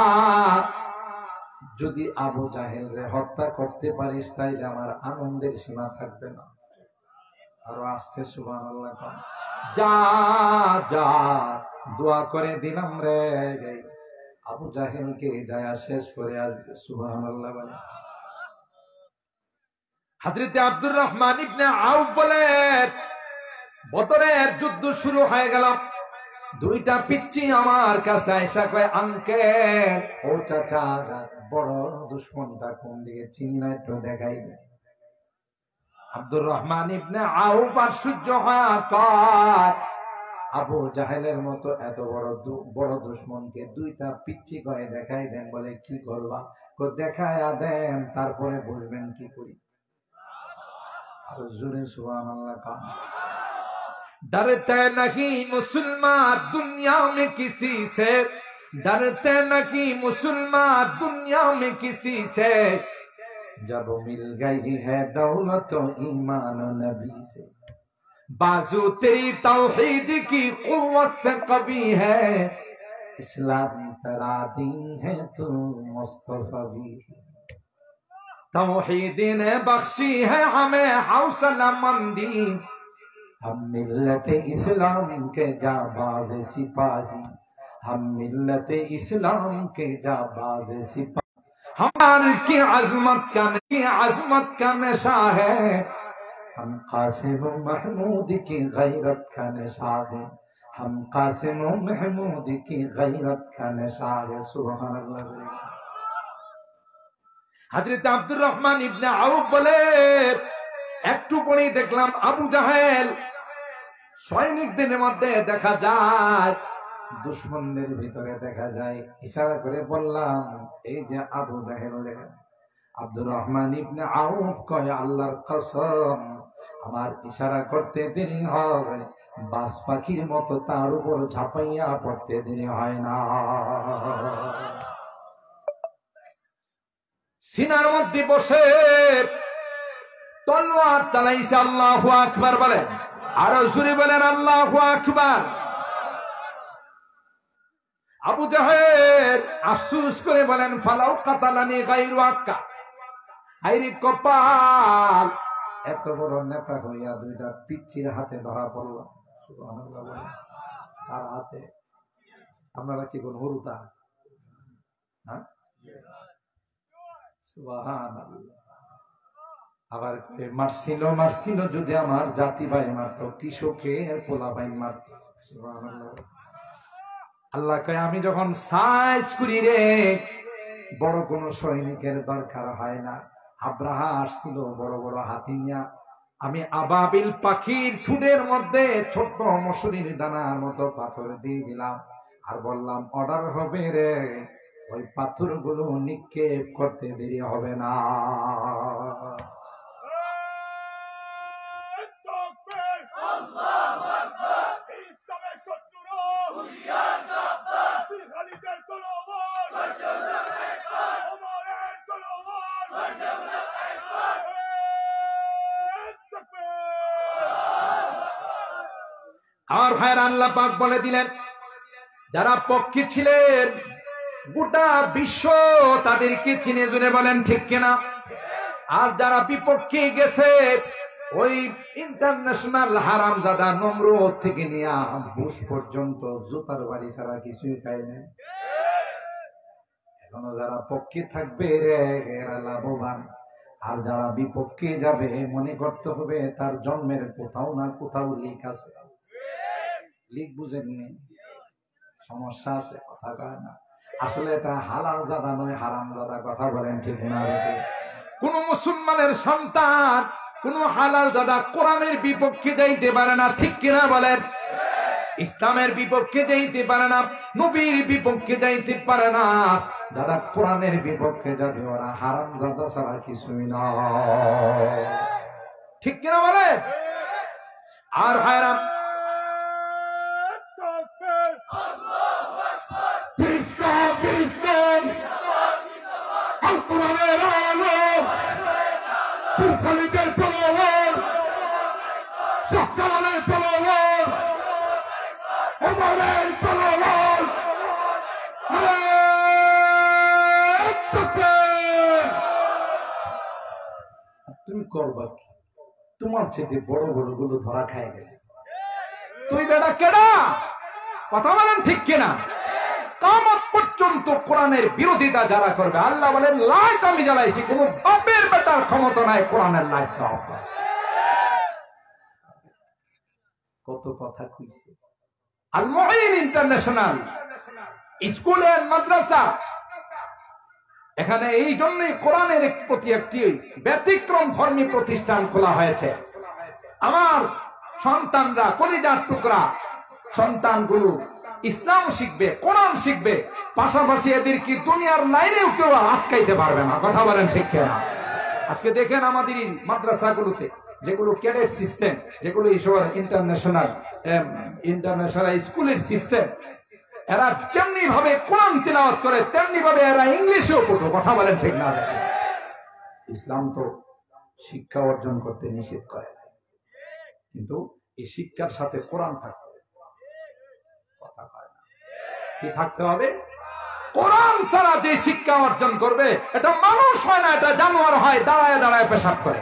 যদি আবু জাহেল রে হত্যা করতে পারিস তাইলে আমার আনন্দের সীমা থাকবে না। আরো আসছে সুবহানাল্লাহ। যা যা দোয়া করে দিলাম রে, আবু জাহেলকে যায় শেষ করে আসবে। সুবহানাল্লাহ বলে। হযরত আব্দুর রহমান ইবনে আউফ বলেন, বদরের যুদ্ধ শুরু হয়ে গেল। দুইটা পিচ্চি আমার কাছে আইসা কয়, আঙ্কেল ও চাচা, বড় দুশমনটা কোন দিকে চিনি না, একটু দেখাইবে। আব্দুর রহমান ইবনে আউফ আর সূর্য হয়া কয়, আবু জাহেলের মতো এত বড় বড় দুশমনকে দুইটা পিচ্চি কয়ে দেখাই দেন। বলে কি করবা? দেখায়া দেন, তারপরে বলবেন কি করি। আর জোরে সুবহানাল্লাহ কাম। डरते नहीं मुसलमान दुनिया में किसी से, डरते नहीं मुसलमान दुनिया में किसी से, जब मिल गई है दौलत ईमान नबी से, बाजू तेरी तौहीद की कुव्वत से कवी है, इस्लाम तेरा दीन है तू मुस्तफा भी। तौहीद ने बख्शी है हमें हौसला मंदी, हम मिल्लत इस्लाम के जाबाज सिपाही, हम मिल्लत इस्लाम के जाबाज सिपाही। हमारी की अजमत का की अजमत का नशा है, हम कासिम महमूद की गैरत का नशा है, हम कासिम ও महमूद की गैरत का नशा है सुभान अल्लाह। হযরত আব্দুর রহমান ইবনে আউফ বলে একটু পরেই দেখলাম আবু জাহেল সৈনিকদের মধ্যে দেখা যায়, দুশমনদের ভিতরে দেখা যায়। ইশারা করে বললাম এই যে আবু জাহেল। আব্দুর রহমান ইবনে আউফ কয় আল্লাহর কসম আমার ইশারা করতে দেরি হয়, বাস পাখির মতো তার উপর ঝাঁপাইয়া পড়তে দেরি হয় না। সিনার মধ্যে বসে তলোয়ার চালাইছে। আল্লাহু আকবার বলেন, আরো জোরে বলেন আল্লাহু আকবার। আবু জাহেল আফসোস করে বলেন ফালাউ কাতালানি গায়রু আক্কা, আইরি কপাল, এত বড় নেতা হইয়া দুইটা পিচ্চির হাতে ধরা পড়ল। সুবহানাল্লাহ বলেন, তার হাতে। আপনারা কি কোন হরুতা? হ্যাঁ, সুবহানাল্লাহ। আবার মারছিল মারছিল যদি আমার জাতি ভাই মারত, কৃষকের পোলা ভাই মারতেছে। সুবহানাল্লাহ। আল্লাহ কয় আমি যখন সাইজ করি রে, বড় কোন সৈনিকের দরকার হয় না। আব্রাহা আসছিল বড় বড় হাতি নিয়া, আমি আবাবিল পাখির ঠুটের মধ্যে ছোট্ট মসুরির দানার মতো পাথর দিয়ে দিলাম, আর বললাম অর্ডার হবে রে, ওই পাথর গুলো নিক্ষেপ করতে দেরি হবে না। আর ভাইয়ের আল্লাহ পাক বলে দিলেন যারা পক্ষে ছিলেন গোটা বিশ্ব তাদেরকে চিনে জুনে বলেন ঠিক কিনা। আর যারা বিপক্ষে গেছে ওই ইন্টারন্যাশনাল হারামজাদা নমরুদ থেকে নিয়ে বুশ পর্যন্ত জুতার বাড়ি ছাড়া কিছুই খায় না। এখনো যারা পক্ষে থাকবে রে এরা লাভবান, আর যারা বিপক্ষে যাবে মনে করতে হবে তার জন্মের কোথাও না কোথাও লিক আছে। লিক বুঝেননি? সমস্যা আছে, কথা কয় না। আসলে এটা হালাল জাদা নয়, হারাম জাদা। কথা বলেন ঠিক না? কোন মুসলমানের সন্তান কোন হালাল জাদা কোরআনের বিপক্ষে যাইতে পারে না, ঠিক কিনা বলেন? ইসলামের বিপক্ষে যাইতে পারে না, নবীর বিপক্ষে যাইতে পারে না। যারা কোরআনের বিপক্ষে যাবে ওরা হারাম জাদা ছাড়া কিছুই না, ঠিক কিনা বলে? আর ভাইরা তুমি করবা কি? তোমার চেয়ে বড় বড় গুলো ধরা খায় গেছে, তুই বেটা কেডা? কথা বলেন ঠিক কিনা? কিয়ামত পর্যন্ত কোরআনের বিরোধিতা যারা করবে আল্লাহ বলেন লাইট আমি জ্বালাইছি, কোন বাপের বেটার ক্ষমতা নাই কোরআনের লাইট দাও। কত কথা কইছে। Al Muin international school and মাদ্রাসা, এখানে এই জন্যই কোরআনের প্রতি একটি ব্যতিক্রম ধর্মী প্রতিষ্ঠান খোলা হয়েছে। আমার সন্তানরা, কলিজার টুকরা সন্তানগুলো ইসলাম শিখবে, কোরআন শিখবে, পাশাপাশি এদেরকে দুনিয়ার লাইনেও কেউ আটকাইতে পারবে না। কথা বলেন ঠিক কিনা? আজকে দেখেন আমাদের মাদ্রাসাগুলোতে যেগুলো ক্যাডেট সিস্টেম, যেগুলো ইন্টারন্যাশনাল ইন্টারন্যাশনাল স্কুলের সিস্টেম, এরা যেমনি ভাবে কোরআন তিলাওয়াত করে তেমনি ভাবে এরা ইংলিশেও পড়বে। কথা বলেন ঠিক না? ইসলাম তো শিক্ষা অর্জন করতে নিষেধ করে, কিন্তু এই শিক্ষার সাথে কোরআন থাকতে হবে। কথা হয় না, কি থাকতে হবে? কোরআন ছাড়া যে শিক্ষা অর্জন করবে এটা মানুষ হয় না, এটা জানোয়ার হয়, দাঁড়ায় দাঁড়ায় পেশাব করে।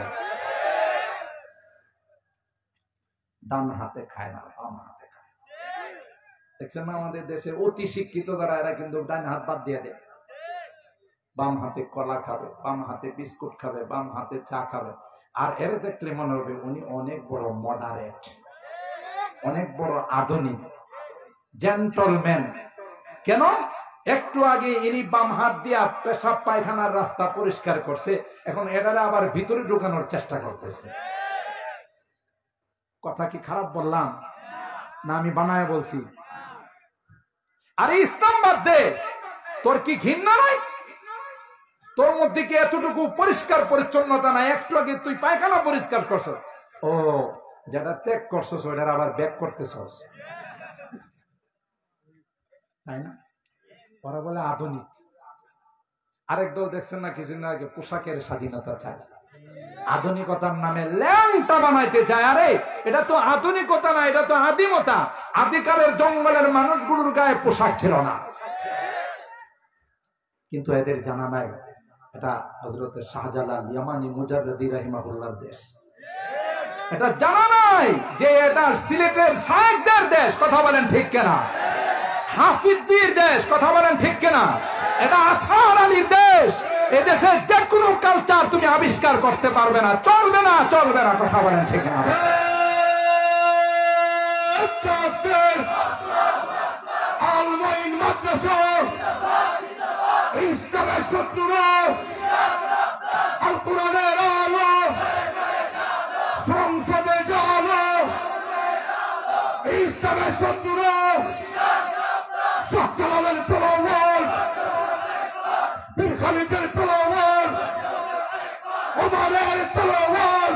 ডান হাতে খায় না, বাম হাতে খায়। দেখছেন না আমাদের দেশে অতি শিক্ষিত যারা, এরা কিন্তু ডান হাত বাদ দিয়ে দেয়, বাম হাতে কলা খাবে, বাম হাতে বিস্কুট খাবে, বাম হাতে চা খাবে। আর এরা দেখলে মনে হবে উনি অনেক বড় মডারেট, অনেক বড় আধুনিক। জেন্টলম্যান। কেন? একটু আগে ইনি বাম হাত দিয়া পেশাব পায়খানার রাস্তা পরিষ্কার করছে, এখন এটারে আবার ভিতরে ঢুকানোর চেষ্টা করতেছে। কথা কি খারাপ বললাম না আমি বানায় বলছি? আরে ইসলাম বাদ দে, তোর কি ঘৃণা নাই? তোর মধ্যে কি এতটুকু পরিষ্কার পরিচ্ছন্নতা নাই? একটু আগে তুই পায়খানা পরিষ্কার করছ, ও যেটা ত্যাগ করছস ওইটার আবার ব্যাক করতেছস, তাই না? ওরা বলে আধুনিক। আরেক দল দেখছেন না কিছুদিন আগে পোশাকের স্বাধীনতা চায়, আধুনিকতার নামে ল্যাংটা বানাইতে চায়। আরে এটা তো আধুনিকতা না, এটা তো আদিমতা। আদিকালের জঙ্গলের মানুষগুলোর গায়ে পোশাক ছিল না, কিন্তু এদের জানা নাই এটা হযরত শাহজালাল ইয়ামানি মুজাররদি রাহিমাহুল্লাহর দেশ। এটা জানা নাই যে এটা সিলেটের শায়েখদের দেশ। কথা বলেন ঠিক কিনা? হাফিজদের দেশ। কথা বলেন ঠিক কিনা? এটা আথার আলীর দেশ। এদেশে যে কোনো কালচার তুমি আবিষ্কার করতে পারবে না, চলবে না, চলবে না। কথা বলেন ঠিক কিনা? আল-মুঈন মাদ্রাসা ইসলামের শত্রুরা, আল কোরআনের আলো সংসদে জালো, ইসলামের শত্রুরা শাহজালালের তলোয়ার, বীর খালিদের তলোয়ার, ওমরের তলোয়ার।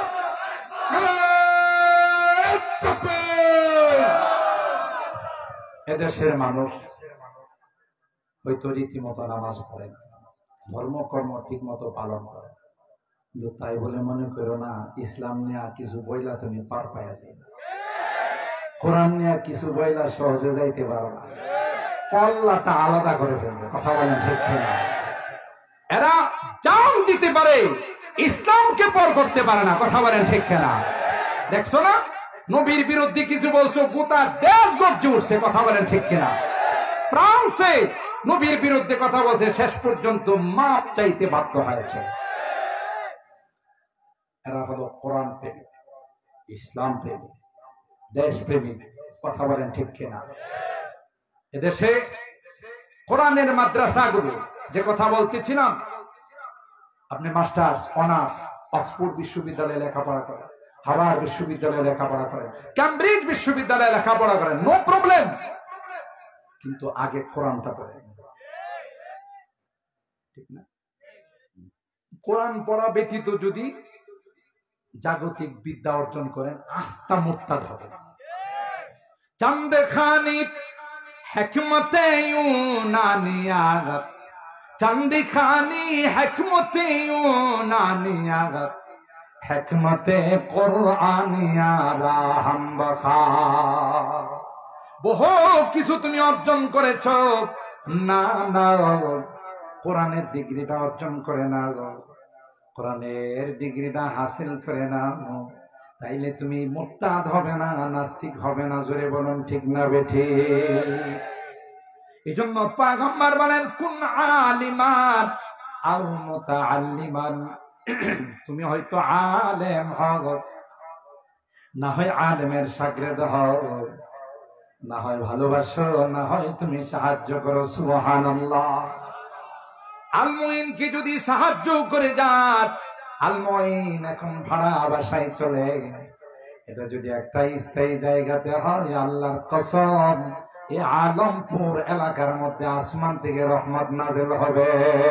এদেশের মানুষ হয়তো রীতিমতো নামাজ পড়ে, ধর্মকর্ম ঠিক মতো পালন করে, কিন্তু তাই বলে মনে করো না ইসলাম নিয়ে কিছু বইলা তুমি পার পাইয়া যাই না, কোরআন নিয়ে কিছু বইলা সহজে যাইতে পারো না, আল্লাহটা আলাদা করে ফেলবে। কথা বলেন ঠিক কিনা? এরা জান দিতে পারে, ইসলামকে পর করতে পারে না। কথা বলেন ঠিক কিনা? দেখছো না নবীর বিরুদ্ধে কিছু বলছো, গোটা দেশ গর্জে উঠছে। কথা বলেন ঠিক কিনা? ফ্রান্সে নবীর বিরুদ্ধে কথা বলছে, শেষ পর্যন্ত মাপ চাইতে বাধ্য হয়েছে। এরা হলো কোরআন প্রেমী, ইসলাম প্রেমী, দেশ প্রেমী। কথা বলেন ঠিক কিনা? এদেশে কোরআনের মাদ্রাসাগুলো, যে কথা বলতেছিলাম, আপনি মাস্টার্স অনার্স অক্সফোর্ড বিশ্ববিদ্যালয়ে লেখাপড়া করেন, হার্ভার্ড বিশ্ববিদ্যালয়ে লেখাপড়া করেন, ক্যামব্রিজ বিশ্ববিদ্যালয়ে লেখাপড়া করেন, নো প্রবলেম, কিন্তু আগে কোরআনটা পড়েন। ঠিক না? কোরআন পড়া ব্যতীত যদি জাগতিক বিদ্যা অর্জন করেন, আস্থা মুরতাদ হবে। চান্দে খানি হিকমতে ইউনানিয়াত, চান্দি খানি হিকমতে ইউনানিয়াত, হিকমতে কুরআনিয়া রাহাম বখা। বহু কিছু তুমি অর্জন করেছ, না না কোরআনের ডিগ্রিটা অর্জন করে না, কোরআনের ডিগ্রিটা হাসিল করে না, তাইলে তুমি মুরতাদ হবে না, নাস্তিক হবে না। জোরে বলুন ঠিক না বেঠিক? এই জন্য পয়গম্বর বলেন, কুন আলিমান আও মুতাআল্লিমান। তুমি হয়তো আলেম হও, না হয় আলেমের শাগির্দ হও, না হয় ভালোবাসো, না হয় তুমি সাহায্য করো। সুবহানাল্লাহ। আল-মুঈন কি যদি সাহায্য করে যান, আল-মুঈন এখন ভাড়া বাসায় চলে, এটা যদি একটা স্থায়ী জায়গাতে হয়, আল্লাহর কসম এই আলমপুর এলাকার মধ্যে আসমান থেকে রহমত নাযিল হবে।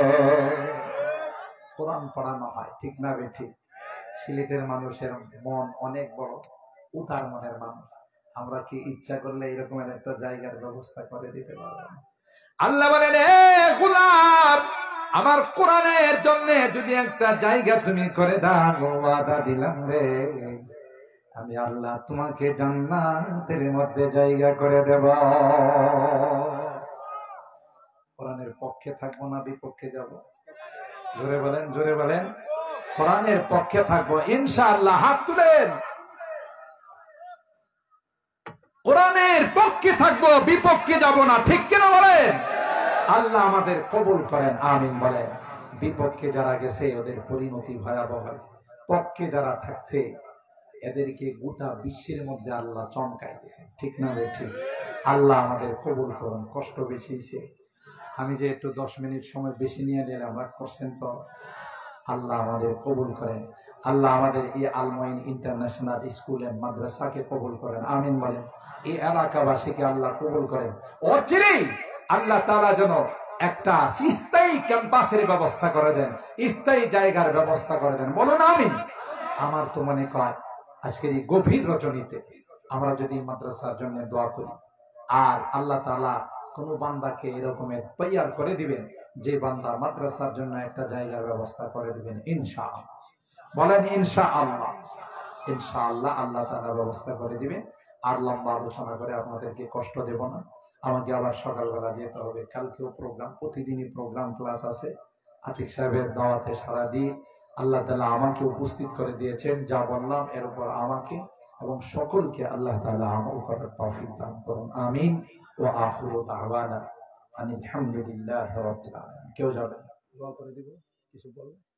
কোরআন পড়ানো হয়, ঠিক না বেঠিক? সিলেটের মানুষের মন অনেক বড়, উদার মনের মানুষ। আমরা কি ইচ্ছা করলে এরকমের একটা জায়গার ব্যবস্থা করে দিতে পারবো না? আল্লাহ বলেন, এ গোলাম, আমার কোরআনের জন্য যদি একটা জায়গা তুমি করে দাও, ওয়াদা দিলাম রে, আমি আল্লাহ তোমাকে জান্নাতের মধ্যে জায়গা করে দেব। কোরআনের পক্ষে থাকবো না বিপক্ষে যাব? জোরে বলেন, জোরে বলেন। কোরআনের পক্ষে থাকবো ইনশাআল্লাহ। হাত তুলেন। কোরআনের পক্ষে থাকবো, বিপক্ষে যাব না। ঠিক কিনা বলেন? আল্লাহ আমাদের কবুল করেন, আমিন বলেন। বিপক্ষে যারা গেছে ওদের পরিণতি ভয়াবহ, পক্ষে যারা থাকছে এদেরকে গোটা বিশ্বের মধ্যে আল্লাহ চমকাই দিয়েছেন, ঠিক না রে? ঠিক। আল্লাহ আমাদের কবুল করুন। কষ্ট বেশি হয়েছে, আমি যে একটু দশ মিনিট সময় বেশি নিয়ে নিলাম, রাগ করছেন তো? আল্লাহ আমাদের কবুল করেন। আল্লাহ আমাদের এই আলমাইন ইন্টারন্যাশনাল স্কুল এন্ড মাদ্রাসাকে কবুল করেন, আমিন বলেন। এই এলাকাবাসীকে আল্লাহ কবুল করেন। অচিরেই আল্লাহ তাআলা যেন একটা স্থায়ী ক্যাম্পাসের ব্যবস্থা করে দেন, স্থায়ী জায়গার ব্যবস্থা করে দেন, বলুন আমিন। আমার তো মনে হয় আজকের এই গভীর রজনীতে আমরা যদি মাদ্রাসার জন্য দোয়া করি, আর আল্লাহ তাআলা কোন বান্দাকে এরকমের তৈয়ার করে দিবেন যে বান্দা মাদ্রাসার জন্য একটা জায়গার ব্যবস্থা করে দিবেন ইনশাআল্লাহ। বলেন ইনশাআল্লাহ। ইনশাআল্লাহ আল্লাহ তাআলা ব্যবস্থা করে দিবেন। আর লম্বা আলোচনা করে আপনাদেরকে কষ্ট দেব না, আমাকে আবার সকালবেলা যেতে হবে। কালকেও প্রোগ্রাম, প্রতিদিনই প্রোগ্রাম ক্লাস আছে। আতিক সাহেবের দাওয়াতে সারা দিয়ে আল্লাহ তাআলা আমাকে উপস্থিত করে দিয়েছেন। যা বললাম এর উপর আমাকে এবং সকলকে আল্লাহ তাআলা আমল করার তৌফিক দান করুন, আমিন। ওয়া আখিরু দাওয়ানা আনিল হামদুলিল্লাহি রাব্বিল আলামিন। কেউ যাবে, দোয়া করে দিব, কিছু বলবেন?